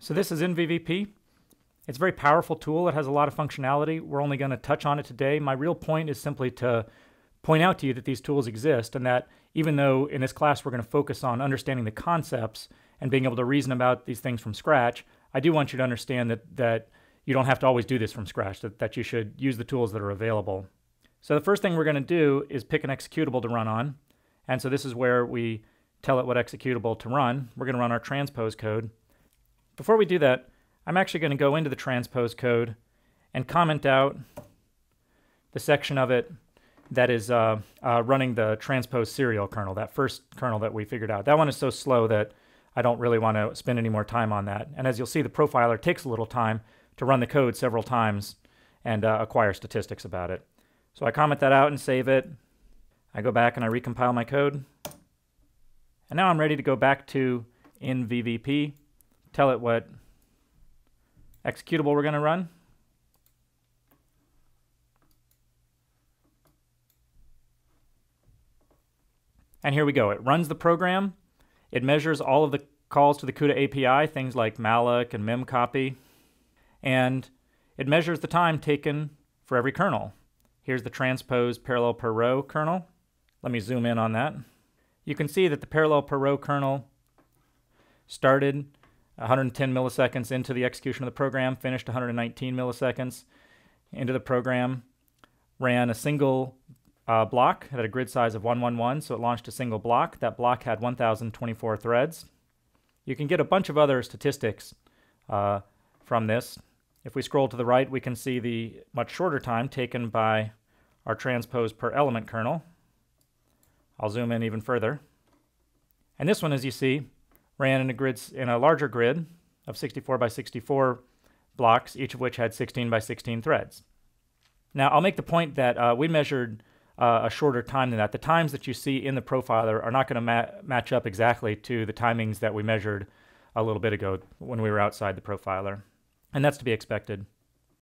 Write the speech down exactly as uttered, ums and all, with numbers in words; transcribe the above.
So this is N V V P. It's a very powerful tool. It has a lot of functionality. We're only going to touch on it today. My real point is simply to point out to you that these tools exist, and that even though in this class we're going to focus on understanding the concepts and being able to reason about these things from scratch, I do want you to understand that, that you don't have to always do this from scratch, that, that you should use the tools that are available. So the first thing we're going to do is pick an executable to run on. And so this is where we tell it what executable to run. We're going to run our transpose code. Before we do that, I'm actually going to go into the transpose code and comment out the section of it that is uh, uh, running the transpose serial kernel, that first kernel that we figured out. That one is so slow that I don't really want to spend any more time on that. And as you'll see, the profiler takes a little time to run the code several times and uh, acquire statistics about it. So I comment that out and save it. I go back and I recompile my code. And now I'm ready to go back to N V V P, tell it what executable we're going to run. And here we go. It runs the program. It measures all of the calls to the CUDA A P I, things like malloc and memcopy. And it measures the time taken for every kernel. Here's the transpose parallel per row kernel. Let me zoom in on that. You can see that the parallel per row kernel started one hundred ten milliseconds into the execution of the program, finished one hundred nineteen milliseconds into the program, ran a single uh, block, had a grid size of one one one, so it launched a single block. That block had one thousand twenty-four threads. You can get a bunch of other statistics uh, from this. If we scroll to the right, we can see the much shorter time taken by our transpose per element kernel. I'll zoom in even further. And this one, as you see, ran in a, grid, in a larger grid of sixty-four by sixty-four blocks, each of which had sixteen by sixteen threads. Now, I'll make the point that uh, we measured uh, a shorter time than that. The times that you see in the profiler are not going to ma match up exactly to the timings that we measured a little bit ago when we were outside the profiler. And that's to be expected.